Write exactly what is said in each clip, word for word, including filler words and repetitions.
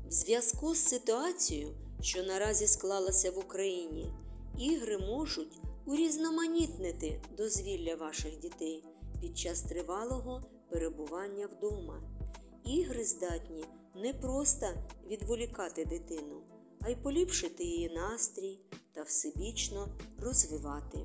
В зв'язку з ситуацією, що наразі склалася в Україні, ігри можуть урізноманітнити дозвілля ваших дітей під час тривалого перебування вдома. Ігри здатні не просто відволікати дитину, а й поліпшити її настрій та всебічно розвивати.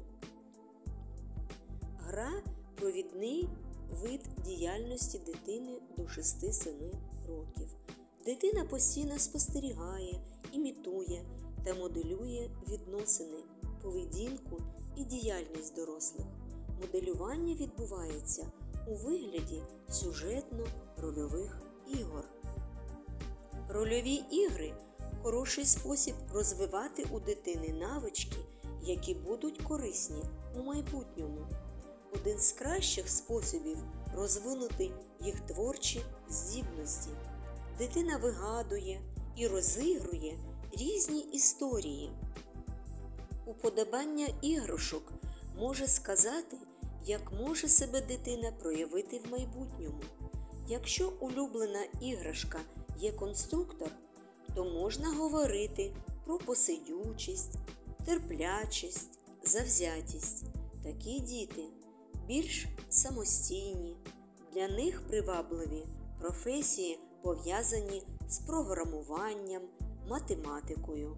Гра – провідний вид діяльності дитини до шести-семи років. Дитина постійно спостерігає, імітує та моделює відносини, поведінку і діяльність дорослих. Моделювання відбувається у вигляді сюжетно-рольових ігор. Рольові ігри – хороший спосіб розвивати у дитини навички, які будуть корисні у майбутньому. Один з кращих способів розвинути їх творчі здібності. Дитина вигадує і розігрує різні історії. Уподобання іграшок може сказати, як може себе дитина проявити в майбутньому. Якщо улюблена іграшка є конструктор, то можна говорити про посидючість, терплячість, завзятість. Такі діти більш самостійні, для них привабливі професії, пов'язані з програмуванням, математикою.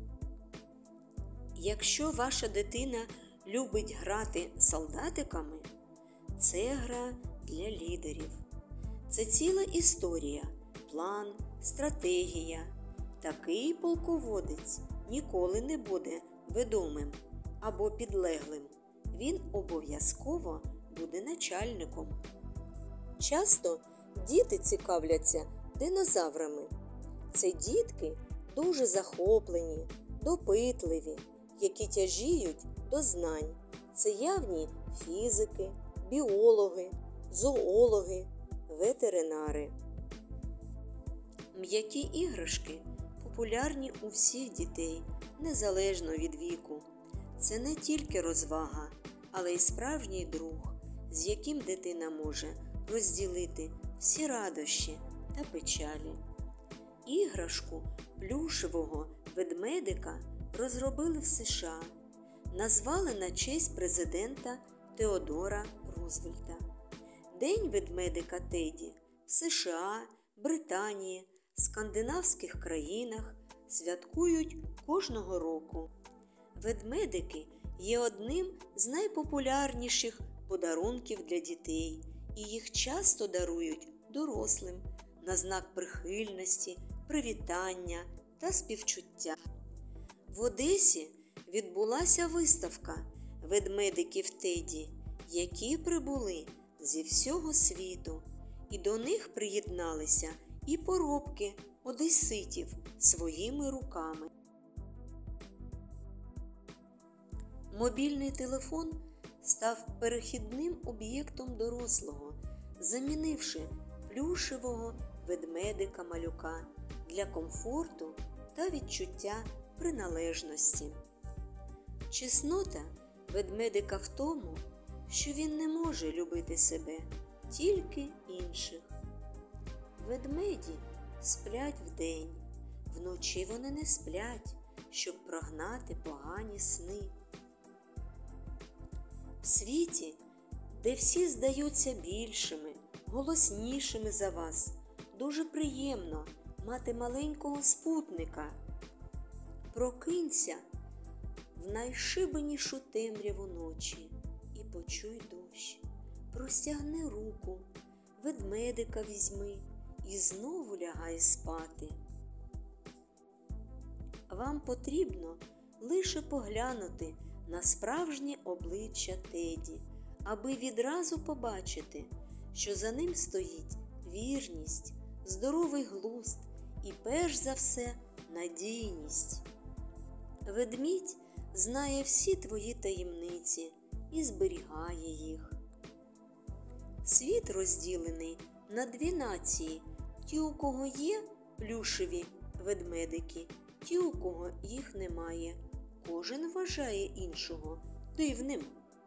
Якщо ваша дитина любить грати солдатиками, це гра для лідерів. Це ціла історія, план, стратегія. Такий полководець ніколи не буде відомим або підлеглим. Він обов'язково буде начальником. Часто діти цікавляться динозаврами. Це дітки дуже захоплені, допитливі, які тяжіють до знань. Це явні фізики, біологи, зоологи, ветеринари. М'які іграшки популярні у всіх дітей, незалежно від віку. Це не тільки розвага, але й справжній друг, з яким дитина може розділити всі радощі та печалі. Іграшку плюшевого ведмедика розробили в США, назвали на честь президента Теодора Рузвельта. День ведмедика Теді в США, Британії, скандинавських країнах святкують кожного року. Ведмедики є одним з найпопулярніших подарунків для дітей, і їх часто дарують дорослим на знак прихильності, привітання та співчуття. В Одесі відбулася виставка ведмедиків Теді, які прибули зі всього світу, і до них приєдналися і поробки одеситів своїми руками. Мобільний телефон став перехідним об'єктом дорослого, замінивши плюшевого ведмедика-малюка для комфорту та відчуття приналежності. Чеснота ведмедика в тому, що він не може любити себе, тільки інших. Ведмеді сплять вдень, вночі вони не сплять, щоб прогнати погані сни. В світі, де всі здаються більшими, голоснішими за вас, дуже приємно мати маленького спутника. Прокинься в найшибенішу темряву ночі і почуй дощ. Простягни руку, ведмедика візьми і знову лягай спати. Вам потрібно лише поглянути на справжнє обличчя Теді, аби відразу побачити, що за ним стоїть вірність, здоровий глузд і, перш за все, надійність. Ведмідь знає всі твої таємниці і зберігає їх. Світ розділений на дві нації – ті, у кого є плюшеві ведмедики, ті, у кого їх немає. Кожен вважає іншого дивним.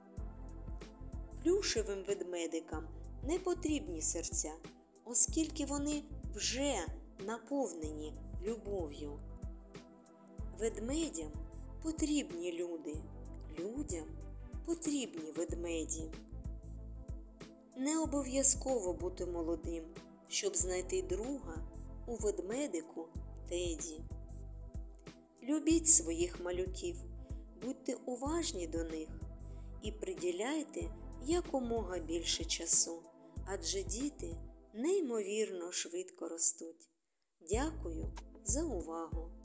Плюшевим ведмедикам не потрібні серця, оскільки вони вже наповнені любов'ю. Ведмедям потрібні люди, людям потрібні ведмеді. Не обов'язково бути молодим, щоб знайти друга у ведмедику Теді. Любіть своїх малюків, будьте уважні до них і приділяйте якомога більше часу, адже діти неймовірно швидко ростуть. Дякую за увагу!